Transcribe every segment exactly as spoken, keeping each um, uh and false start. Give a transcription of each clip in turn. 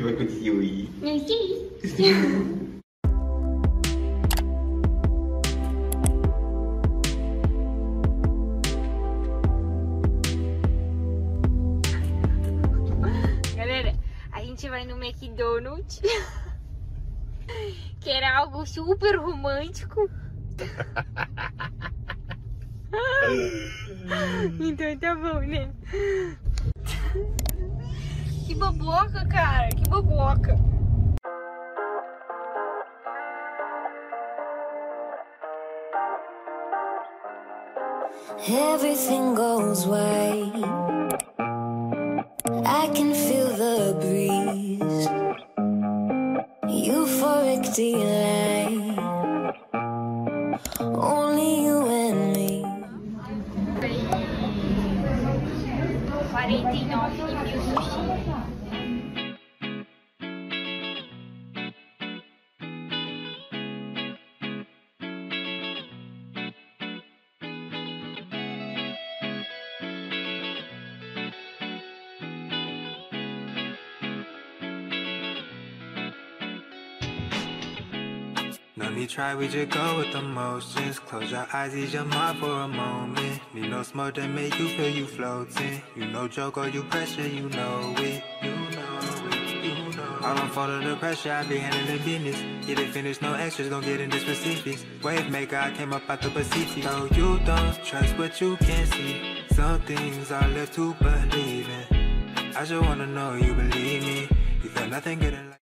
vai acontecer? Não sei. Galera, a gente vai no McDonald's, que era algo super romântico. Então tá bom, né? Que boboca, cara, que boboca. Everything goes white. I can feel the breeze. Euphoric delight. Only you and me. quarenta e nove mil sushi. No need try, we just go with the motions. Close your eyes, ease your mind for a moment. Need no smoke to make you feel you floating. You know joke or you pressure, you know it. You know it, you know it. I don't fall under pressure, I be handling business. Get it finished, no extras, don't get into specifics. Wave maker, I came up out the Pacific. So you don't trust what you can't see. Some things are left to believe in. I just wanna know you believe me. You feel nothing getting like.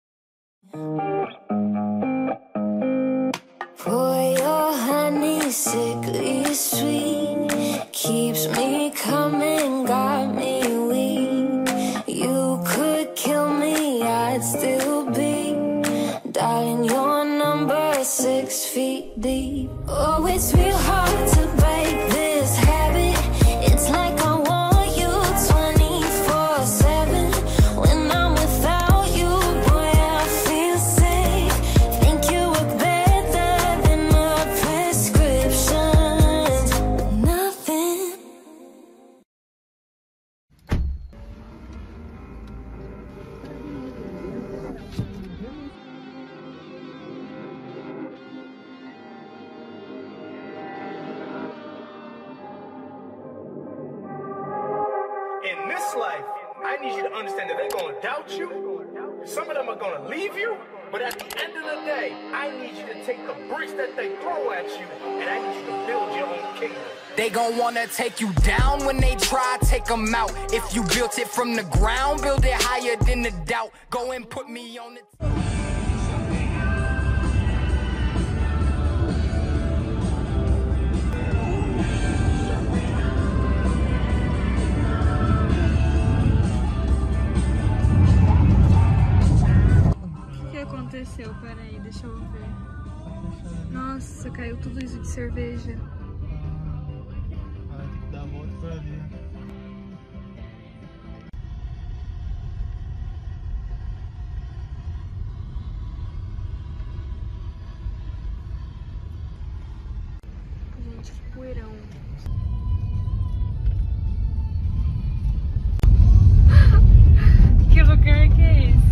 Boy, your honey sickly sweet keeps me coming, got me weak. You could kill me, I'd still be. Darling, your number is six feet deep. Oh, it's real hard to break this habit. It's like I want you twenty-four seven. When I'm without you, boy, I feel sick. Think you work better than a prescription. Nothing. In this life, I need you to understand that they're going to doubt you. Some of them are going to leave you. But at the end of the day, I need you to take the bricks that they throw at you, and I need you to build your own kingdom. They gon' wanna take you down when they try, take them out. If you built it from the ground, build it higher than the doubt. Go and put me on the... O que aconteceu? Peraí, deixa eu ver. Nossa, caiu tudo isso de cerveja. Vai ter que dar a volta pra ali. Gente, que poeirão. Que lugar que é isso?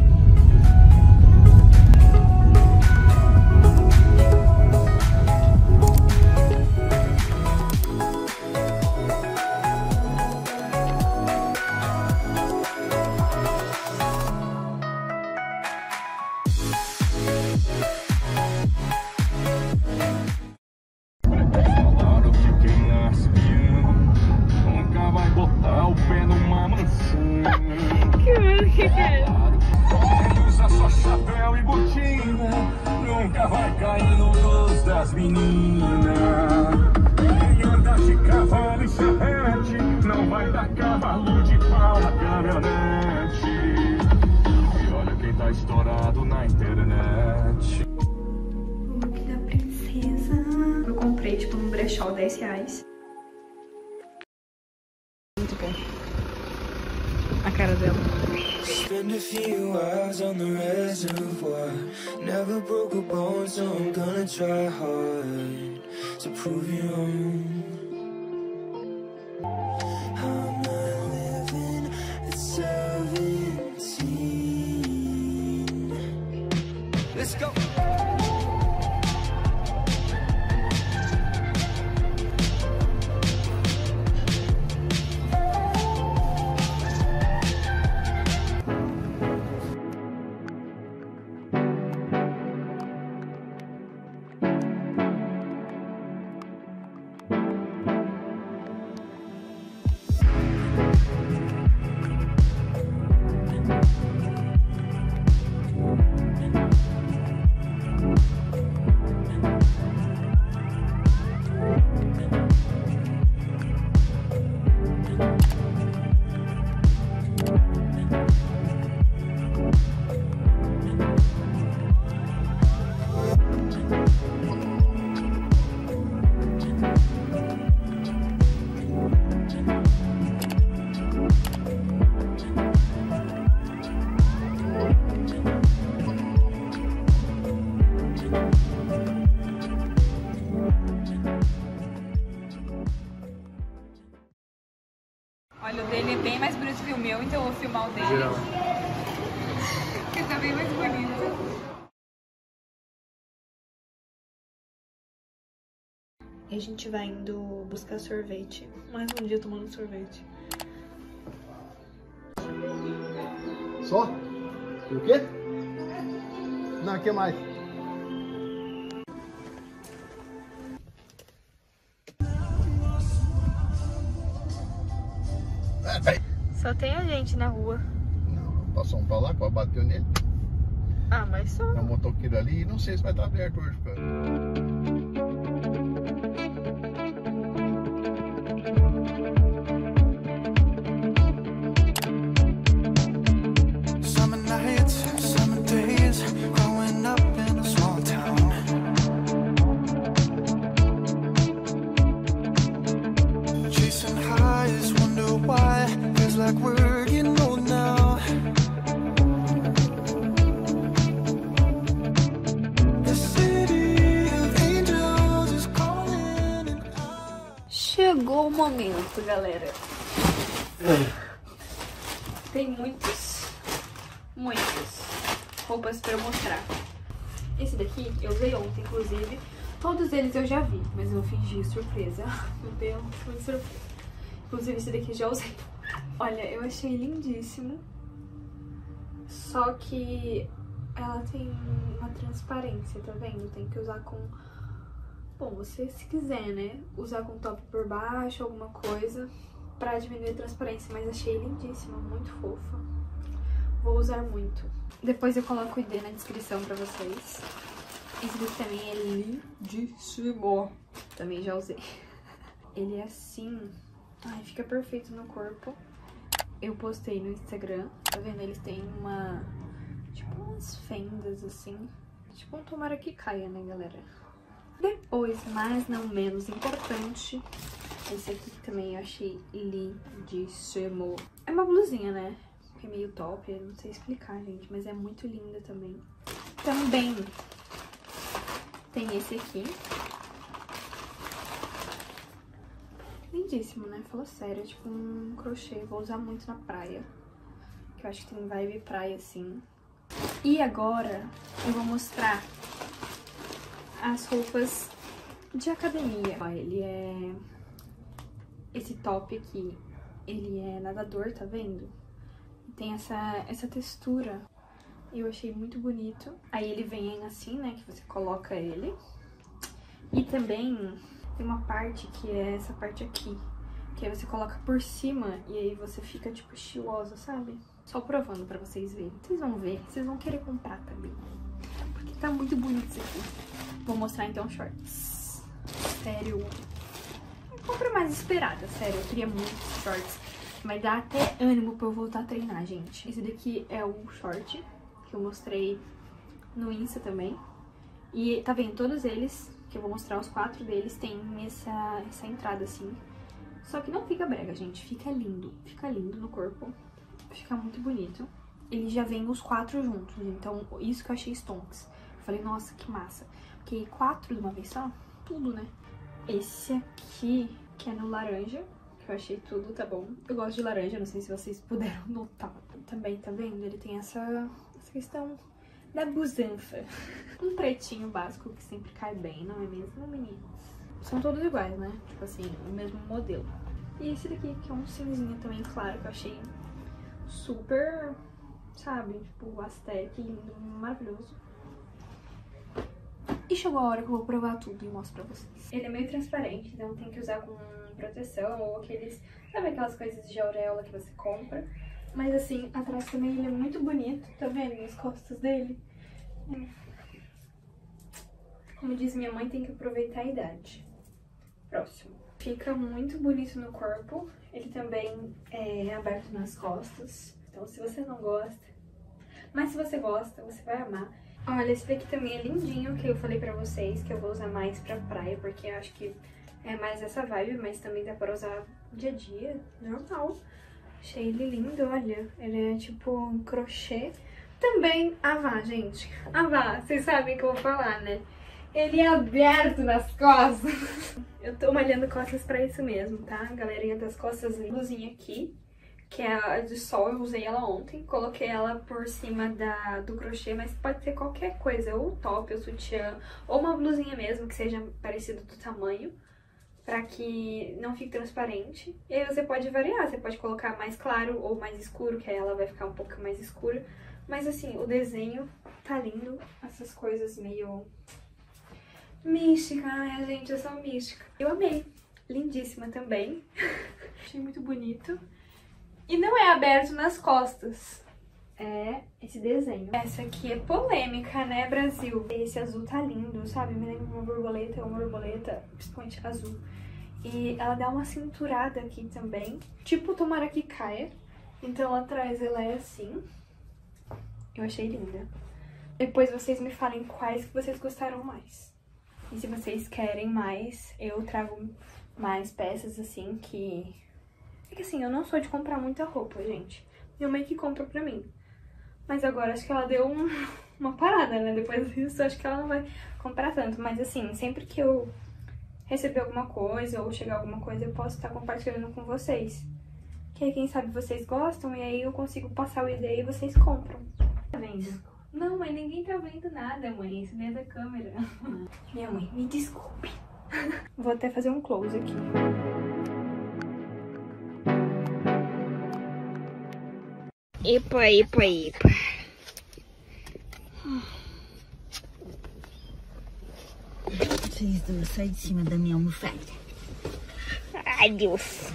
Falaram que quem nasce peão nunca vai botar o pé numa maçã. Que mano que é? Quem usa só chapéu e botina nunca vai cair no gosto das meninas. Quem anda de cavalo e charrete não vai dar cavalo de pau na caminhonete. E olha quem tá estourado na internet. O look da princesa. Eu comprei, tipo, num brechó, dez reais. Muito bom. A cara dela. Spend a few hours on the reservoir. Never broke a bone, so I'm gonna try hard to prove you wrong. I'm not living at seventeen. Let's go. Olha, o dele é bem mais bonito que o meu, então eu vou filmar o dele. Geral. Que tá bem mais bonito. E a gente vai indo buscar sorvete. Mais um dia tomando sorvete. Só? E o quê? Não, o que mais? Só tem a gente na rua. Não, passou um pra lá, quase bateu nele. Ah, mas só. É um motoqueiro ali e não sei se vai estar aberto hoje, cara. Summer nights, summer days, growing up in a small town. Chasing highs, wonder why, feels like we're getting old now. The city of angels is calling and I... Chegou o momento, galera. Tem muitos, muitas roupas pra eu mostrar. Esse daqui eu usei ontem, inclusive. Todos eles eu já vi, mas eu fingi surpresa. Meu Deus, foi surpresa. Inclusive esse daqui eu já usei. Olha, eu achei lindíssimo. Só que ela tem uma transparência, tá vendo? Tem que usar com... Bom, você se quiser, né? Usar com top por baixo, alguma coisa, pra diminuir a transparência. Mas achei lindíssima, muito fofa. Vou usar muito. Depois eu coloco o I D na descrição pra vocês. Esse daqui também é lindíssimo. Também já usei. Ele é assim... Ai, fica perfeito no corpo. Eu postei no Instagram. Tá vendo? Eles têm uma... Tipo umas fendas assim. Tipo um tomara que caia, né, galera? Depois, mas não menos importante, esse aqui também eu achei lindíssimo. É uma blusinha, né? Que é meio top, eu não sei explicar, gente, mas é muito linda também. Também tem esse aqui. Lindíssimo, né? Falou sério, é tipo um crochê. Vou usar muito na praia, que eu acho que tem vibe praia, assim. E agora eu vou mostrar as roupas de academia. Ó, ele é... Esse top aqui, ele é nadador, tá vendo? Tem essa, essa textura. Eu achei muito bonito. Aí ele vem assim, né, que você coloca ele. E também tem uma parte que é essa parte aqui, que aí você coloca por cima e aí você fica, tipo, estilosa, sabe? Só provando pra vocês verem. Vocês vão ver, vocês vão querer comprar também. Porque tá muito bonito isso aqui. Vou mostrar então shorts. Sério. Compra mais esperada, sério. Eu queria muitos shorts. Mas dá até ânimo pra eu voltar a treinar, gente. Esse daqui é o short que eu mostrei no Insta também. E tá vendo, todos eles, que eu vou mostrar os quatro deles, tem essa, essa entrada assim. Só que não fica brega, gente. Fica lindo. Fica lindo no corpo. Fica muito bonito. Ele já vem os quatro juntos, então isso que eu achei stonks. Eu falei, nossa, que massa. Porque quatro de uma vez só, tudo, né? Esse aqui, que é no laranja, que eu achei tudo, tá bom. Eu gosto de laranja, não sei se vocês puderam notar também, tá vendo? Ele tem essa, essa questão da Busanfa. Um pretinho básico que sempre cai bem, não é mesmo, meninas? São todos iguais, né? Tipo assim, o mesmo modelo. E esse daqui, que é um cinzinha também, claro, que eu achei super, sabe? Tipo, Aztec, lindo, maravilhoso. E chegou a hora que eu vou provar tudo e mostro pra vocês. Ele é meio transparente, então tem que usar com proteção ou aqueles... Sabe aquelas coisas de auréola que você compra? Mas assim, atrás também ele é muito bonito, tá vendo? As costas dele. Como diz minha mãe, tem que aproveitar a idade. Próximo. Fica muito bonito no corpo. Ele também é aberto nas costas. Então se você não gosta... Mas se você gosta, você vai amar. Olha, esse daqui também é lindinho, que eu falei pra vocês, que eu vou usar mais pra praia, porque eu acho que é mais essa vibe, mas também dá pra usar dia a dia, normal. Achei ele lindo, olha. Ele é tipo um crochê. Também, Avá, gente. Avá, vocês sabem o que eu vou falar, né? Ele é aberto nas costas. Eu tô malhando costas pra isso mesmo, tá? Galerinha das costas, blusinha aqui, que é a de sol, eu usei ela ontem. Coloquei ela por cima da, do crochê, mas pode ser qualquer coisa, ou top, ou sutiã, ou uma blusinha mesmo, que seja parecida do tamanho, pra que não fique transparente. E aí você pode variar, você pode colocar mais claro ou mais escuro, que aí ela vai ficar um pouco mais escura. Mas assim, o desenho tá lindo, essas coisas meio... mística, ai gente, eu sou mística. Eu amei, lindíssima também. Achei muito bonito. E não é aberto nas costas, é esse desenho. Essa aqui é polêmica, né, Brasil? Esse azul tá lindo, sabe? Me lembra uma borboleta, uma borboleta, principalmente azul. E ela dá uma cinturada aqui também, tipo tomara que caia. Então atrás ela é assim. Eu achei linda. Depois vocês me falem quais que vocês gostaram mais. E se vocês querem mais, eu trago mais peças assim que... É que assim, eu não sou de comprar muita roupa, gente. Minha mãe que compra pra mim. Mas agora acho que ela deu um, uma parada, né? Depois disso, acho que ela não vai comprar tanto. Mas assim, sempre que eu receber alguma coisa ou chegar alguma coisa, eu posso estar compartilhando com vocês. Que aí, quem sabe, vocês gostam e aí eu consigo passar o I D e vocês compram. Tá vendo? Não, mãe, ninguém tá vendo nada, mãe. Isso nem é da câmera. Minha mãe, me desculpe. Vou até fazer um close aqui. Epa, epa, epa. Vocês dois, sai de cima da minha almofada. Ai, Deus.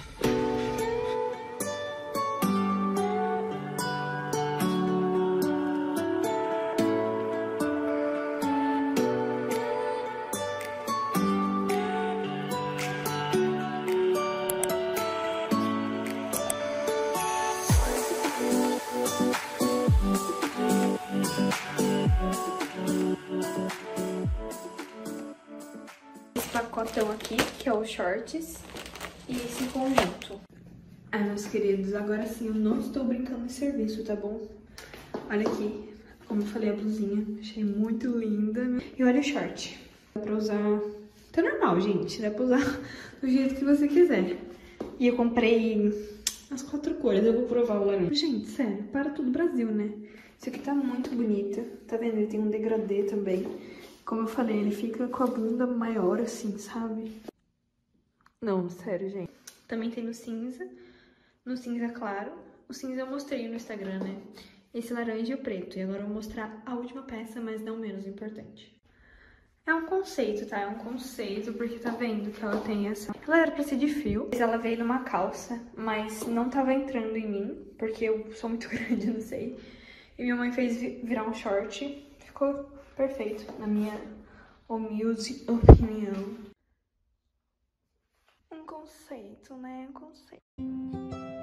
Pacotão aqui, que é o shorts, e esse conjunto. Ah, meus queridos, agora sim eu não estou brincando em serviço, tá bom? Olha aqui, como eu falei, a blusinha, achei muito linda. E olha o short, dá pra usar, tá normal, gente, dá pra usar do jeito que você quiser. E eu comprei as quatro cores, eu vou provar o laranja. Gente, sério, para tudo Brasil, né? Isso aqui tá muito bonita, tá vendo? Ele tem um degradê também. Como eu falei, ele fica com a bunda maior assim, sabe? Não, sério, gente. Também tem no cinza, no cinza claro. O cinza eu mostrei no Instagram, né? Esse laranja e o preto. E agora eu vou mostrar a última peça, mas não menos importante. É um conceito, tá? É um conceito, porque tá vendo que ela tem essa... Ela era pra ser de fio. Ela veio numa calça, mas não tava entrando em mim, porque eu sou muito grande, não sei. E minha mãe fez virar um short. Ficou... perfeito, na minha humilde opinião. Um conceito, né? Um conceito.